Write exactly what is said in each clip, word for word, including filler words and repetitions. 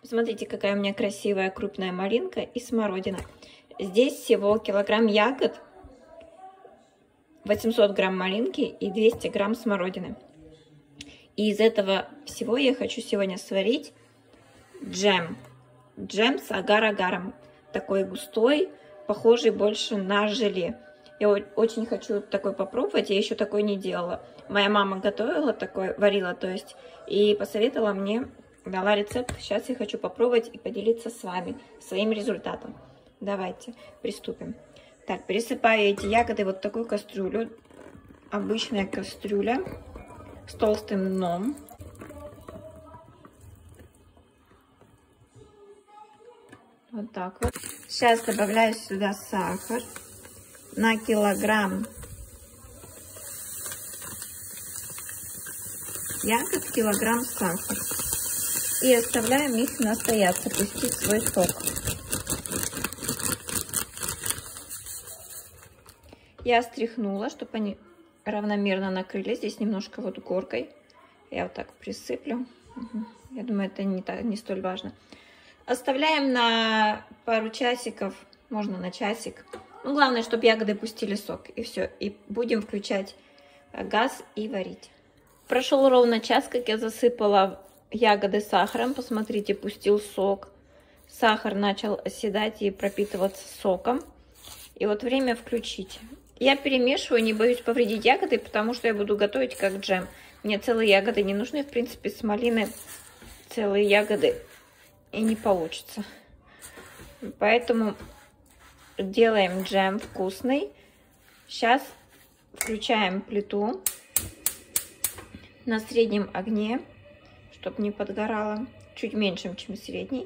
Смотрите, какая у меня красивая крупная малинка и смородина. Здесь всего килограмм ягод, восемьсот грамм малинки и двести грамм смородины. И из этого всего я хочу сегодня сварить джем. Джем с агар-агаром. Такой густой, похожий больше на желе. Я очень хочу такой попробовать, я еще такой не делала. Моя мама готовила такой, варила, то есть, и посоветовала мне, дала рецепт. Сейчас я хочу попробовать и поделиться с вами своим результатом. Давайте приступим. Так, пересыпаю эти ягоды вот в такую кастрюлю. Обычная кастрюля с толстым дном. Вот так вот. Сейчас добавляю сюда сахар на килограмм ягод, килограмм сахара. И оставляем их настояться, пустить свой сок. Я стряхнула, чтобы они равномерно накрылись. Здесь немножко вот горкой. Я вот так присыплю. Угу. Я думаю, это не, так, не столь важно. Оставляем на пару часиков, можно на часик. Ну, главное, чтобы ягоды пустили сок. И все. И будем включать газ и варить. Прошел ровно час, как я засыпала ягоды сахаром. Посмотрите, пустил сок. Сахар начал оседать и пропитываться соком. И вот время включить. Я перемешиваю, не боюсь повредить ягоды, потому что я буду готовить как джем. Мне целые ягоды не нужны, в принципе, с малины целые ягоды и не получится. Поэтому делаем джем вкусный. Сейчас включаем плиту на среднем огне, чтобы не подгорало, чуть меньшим, чем средний.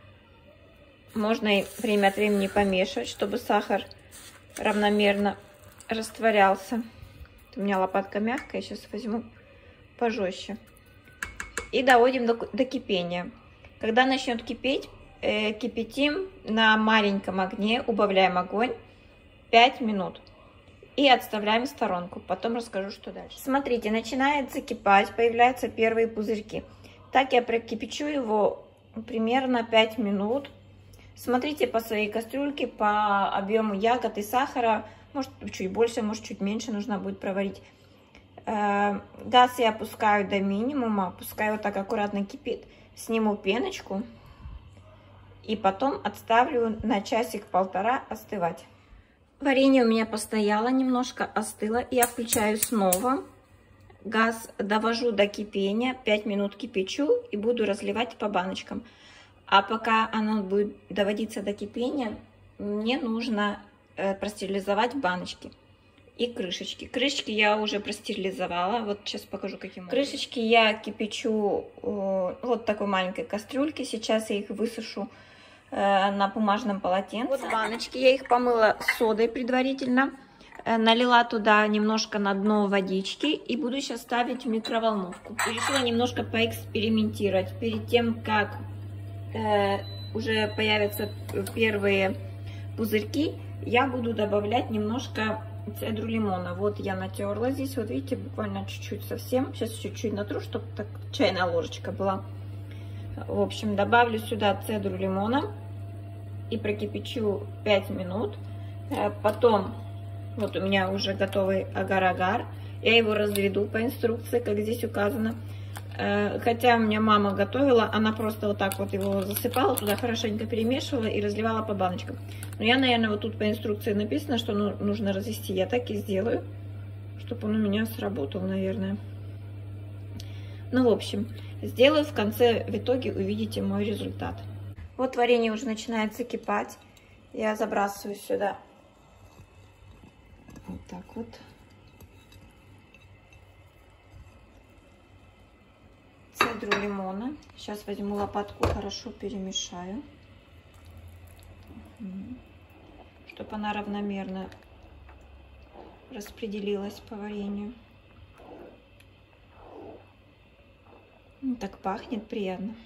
Можно и время от времени помешивать, чтобы сахар равномерно растворялся. У меня лопатка мягкая, сейчас возьму пожестче. И доводим до, до кипения. Когда начнет кипеть, э, кипятим на маленьком огне, убавляем огонь пять минут. И отставляем в сторонку. Потом расскажу, что дальше. Смотрите, начинает закипать, появляются первые пузырьки. Так я прокипячу его примерно пять минут. Смотрите по своей кастрюльке, по объему ягод и сахара. Может, чуть больше, может, чуть меньше нужно будет проварить. Газ я опускаю до минимума. Пускай вот так аккуратно кипит. Сниму пеночку. И потом отставлю на часик-полтора остывать. Варенье у меня постояло, немножко остыло. Я включаю снова. Газ довожу до кипения. пять минут кипячу и буду разливать по баночкам. А пока оно будет доводиться до кипения, мне нужно э, простерилизовать баночки и крышечки. Крышечки я уже простерилизовала. Вот сейчас покажу, каким. Крышечки я кипячу э, вот такой маленькой кастрюльке. Сейчас я их высушу э, на бумажном полотенце. Вот баночки, я их помыла содой предварительно. Э, налила туда немножко на дно водички и буду сейчас ставить в микроволновку. Решила немножко поэкспериментировать перед тем, как уже появятся первые пузырьки, я буду добавлять немножко цедру лимона. Вот я натерла здесь, вот видите, буквально чуть-чуть совсем. Сейчас чуть-чуть натру, чтобы так чайная ложечка была. В общем, добавлю сюда цедру лимона и прокипячу пять минут. Потом, вот у меня уже готовый агар-агар. Я его разведу по инструкции, как здесь указано. Хотя у меня мама готовила, она просто вот так вот его засыпала, туда хорошенько перемешивала и разливала по баночкам. Но я, наверное, вот тут по инструкции написано, что ну, нужно развести. Я так и сделаю, чтобы он у меня сработал, наверное. Ну, в общем, сделаю в конце, в итоге увидите мой результат. Вот варенье уже начинает закипать. Я забрасываю сюда вот так вот. Цедру лимона. Сейчас возьму лопатку, хорошо перемешаю, чтобы она равномерно распределилась по варенью. Так пахнет приятно.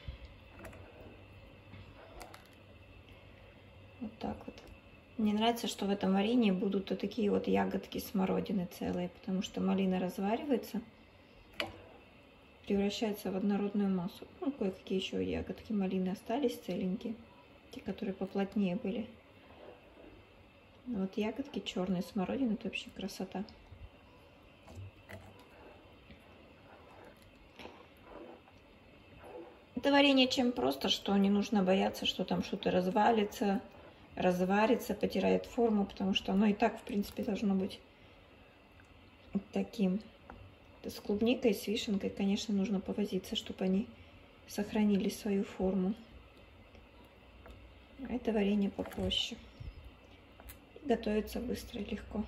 Вот так вот. Мне нравится, что в этом варенье будут вот такие вот ягодки смородины целые, потому что малина разваривается. превращается в однородную массу. Ну, кое-какие еще ягодки малины остались целенькие, те, которые поплотнее были. Вот ягодки черные смородины, это вообще красота. Это варенье чем просто, что не нужно бояться, что там что-то развалится, разварится, потеряет форму, потому что оно и так, в принципе, должно быть таким. С клубникой, с вишенкой, конечно, нужно повозиться, чтобы они сохранили свою форму. А это варенье попроще. И готовится быстро и легко.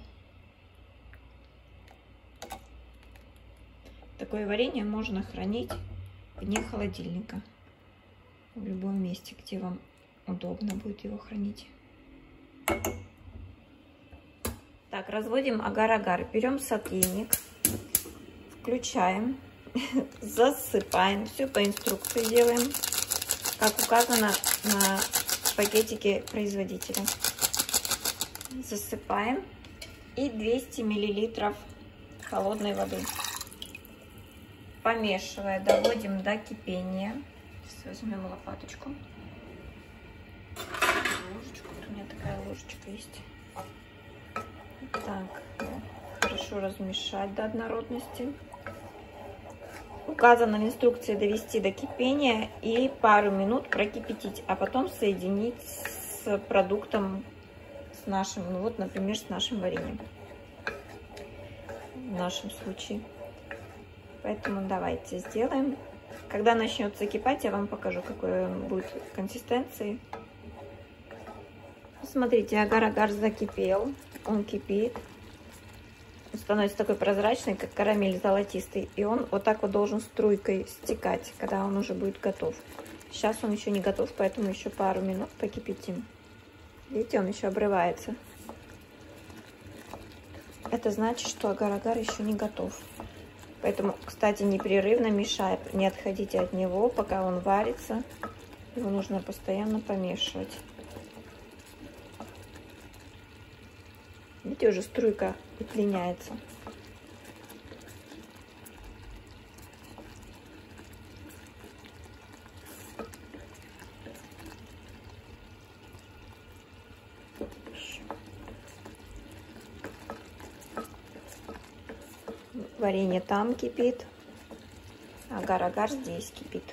Такое варенье можно хранить вне холодильника. В любом месте, где вам удобно будет его хранить. Так, разводим агар-агар. Берем сотейник. Включаем, засыпаем, все по инструкции делаем, как указано на пакетике производителя. Засыпаем и двести миллилитров холодной воды. Помешивая, доводим до кипения. Сейчас возьмем лопаточку. Ложечку, вот у меня такая ложечка есть. Так, хорошо размешать до однородности. Указано в инструкции довести до кипения и пару минут прокипятить, а потом соединить с продуктом, с нашим, ну вот, например, с нашим вареньем. В нашем случае. Поэтому давайте сделаем. Когда начнет закипать, я вам покажу, какой он будет консистенции. Смотрите, агар-агар закипел, он кипит. Он становится такой прозрачный, как карамель золотистый. И он вот так вот должен струйкой стекать, когда он уже будет готов. Сейчас он еще не готов, поэтому еще пару минут покипятим. Видите, он еще обрывается. Это значит, что агар-агар еще не готов. Поэтому, кстати, непрерывно мешая, не отходите от него, пока он варится. Его нужно постоянно помешивать. Видите, уже струйка удлиняется. Варенье там кипит, агар-агар здесь кипит.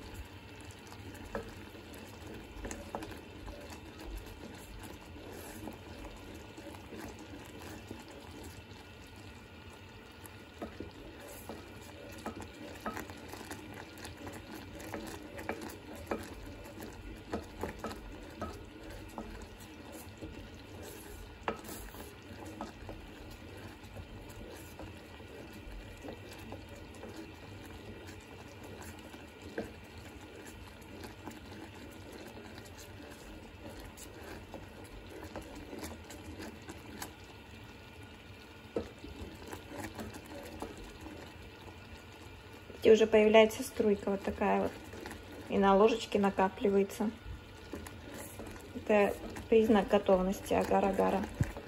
И уже появляется струйка вот такая вот. И на ложечке накапливается. Это признак готовности агар-агара.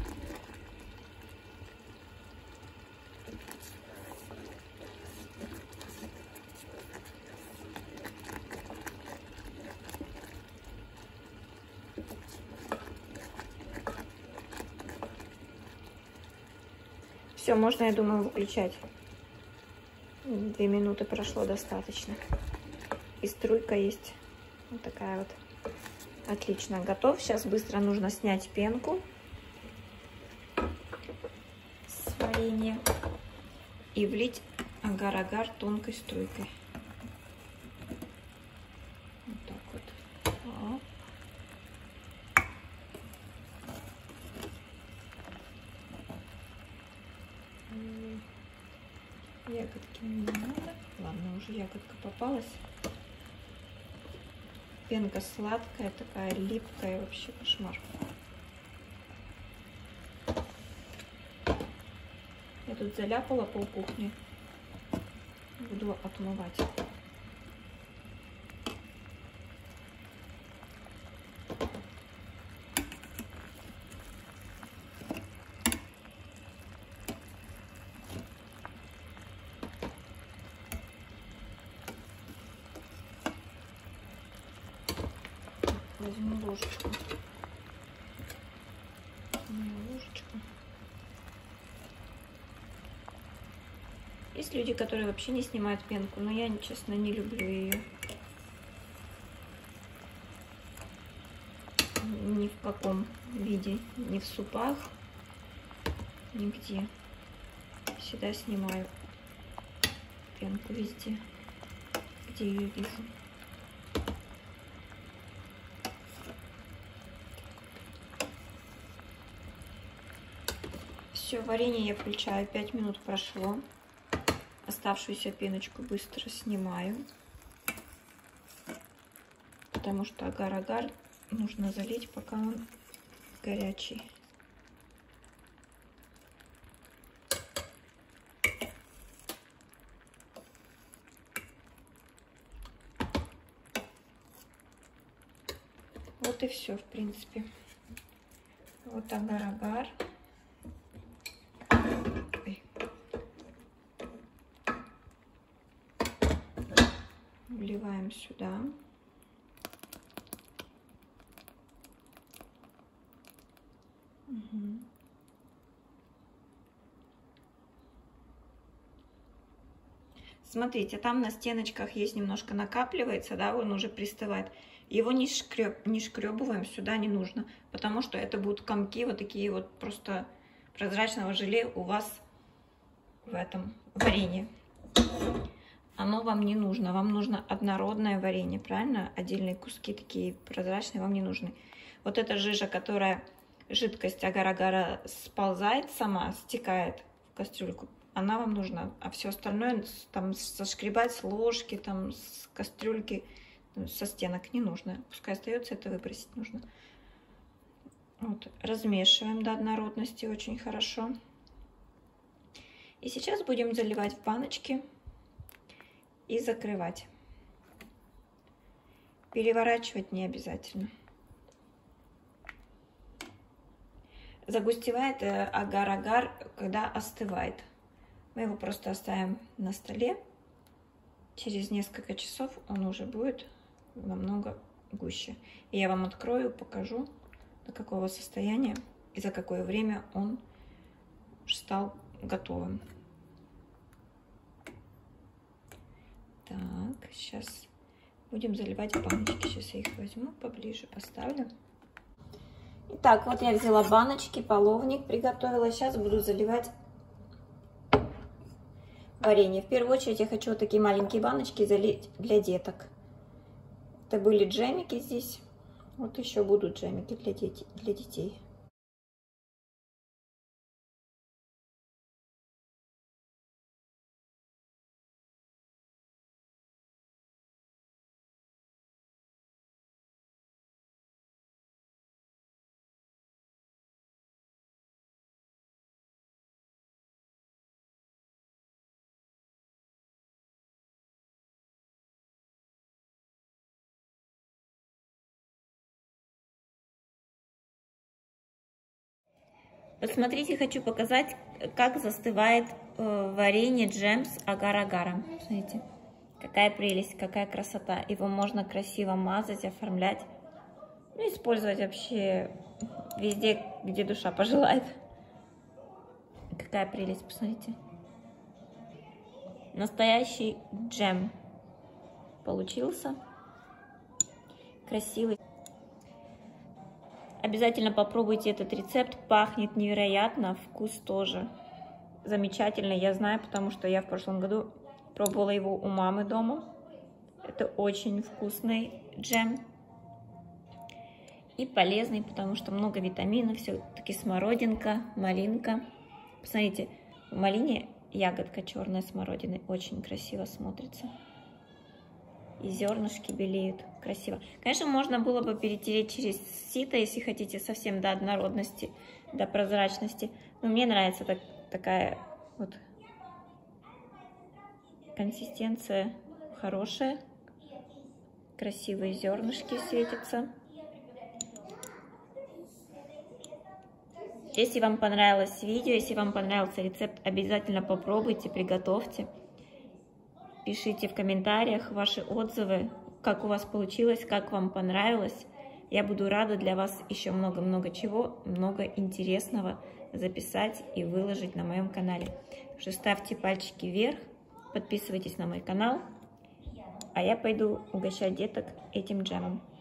Все, можно, я думаю, выключать. Две минуты прошло достаточно. И струйка есть. Вот такая вот. Отлично, готов. Сейчас быстро нужно снять пенку с варенья и влить агар-агар тонкой струйкой. Вот так вот. О. Ягодки не надо. Ладно, уже ягодка попалась. Пенка сладкая, такая липкая, вообще кошмар. Я тут заляпала полкухни. Буду отмывать. возьму ложечку. Ложечку. Есть люди, которые вообще не снимают пенку, но я, честно, не люблю ее. Ни в каком виде, ни в супах, нигде. Всегда снимаю пенку везде, где ее вижу. Все, варенье я включаю, пять минут прошло. Оставшуюся пеночку быстро снимаю, потому что агар-агар нужно залить, пока он горячий. Вот и все, в принципе. Вот агар-агар. Вливаем сюда. Угу. Смотрите, там на стеночках есть немножко накапливается, да, он уже пристывает. Его не, шкреб, не шкребываем, сюда не нужно, потому что это будут комки вот такие вот просто прозрачного желе у вас в этом варенье. Оно вам не нужно, вам нужно однородное варенье, правильно? Отдельные куски такие прозрачные вам не нужны. Вот эта жижа, которая, жидкость агар-агара сползает сама, стекает в кастрюльку, она вам нужна. А все остальное там сошкребать с ложки, там с кастрюльки, со стенок не нужно. Пускай остается, это выбросить нужно. Вот, размешиваем до однородности очень хорошо. И сейчас будем заливать в баночки и закрывать. Переворачивать не обязательно. Загустевает агар-агар, когда остывает. Мы его просто оставим на столе. Через несколько часов он уже будет намного гуще. И я вам открою, покажу, до какого состояния и за какое время он стал готовым. Так, сейчас будем заливать в баночки. Сейчас я их возьму поближе, поставлю. Итак, вот я взяла баночки, половник приготовила. Сейчас буду заливать варенье. В первую очередь я хочу вот такие маленькие баночки залить для деток. Это были джемики здесь. Вот еще будут джемики для детей. Для детей. Посмотрите, хочу показать, как застывает э, варенье джем с агар-агаром. Смотрите, какая прелесть, какая красота. Его можно красиво мазать, оформлять. Ну, использовать вообще везде, где душа пожелает. Какая прелесть, посмотрите. Настоящий джем получился. Красивый. Обязательно попробуйте этот рецепт, пахнет невероятно, вкус тоже замечательный, я знаю, потому что я в прошлом году пробовала его у мамы дома. Это очень вкусный джем и полезный, потому что много витаминов, все-таки смородинка, малинка. Посмотрите, в малине ягодка черная смородины, очень красиво смотрится. И зернышки белеют. Красиво. Конечно, можно было бы перетереть через сито, если хотите, совсем до однородности, до прозрачности. Но мне нравится так, такая вот консистенция хорошая. Красивые зернышки светятся. Если вам понравилось видео, если вам понравился рецепт, обязательно попробуйте, приготовьте. Пишите в комментариях ваши отзывы, как у вас получилось, как вам понравилось. Я буду рада для вас еще много-много чего, много интересного записать и выложить на моем канале. Так что ставьте пальчики вверх, подписывайтесь на мой канал, а я пойду угощать деток этим джемом.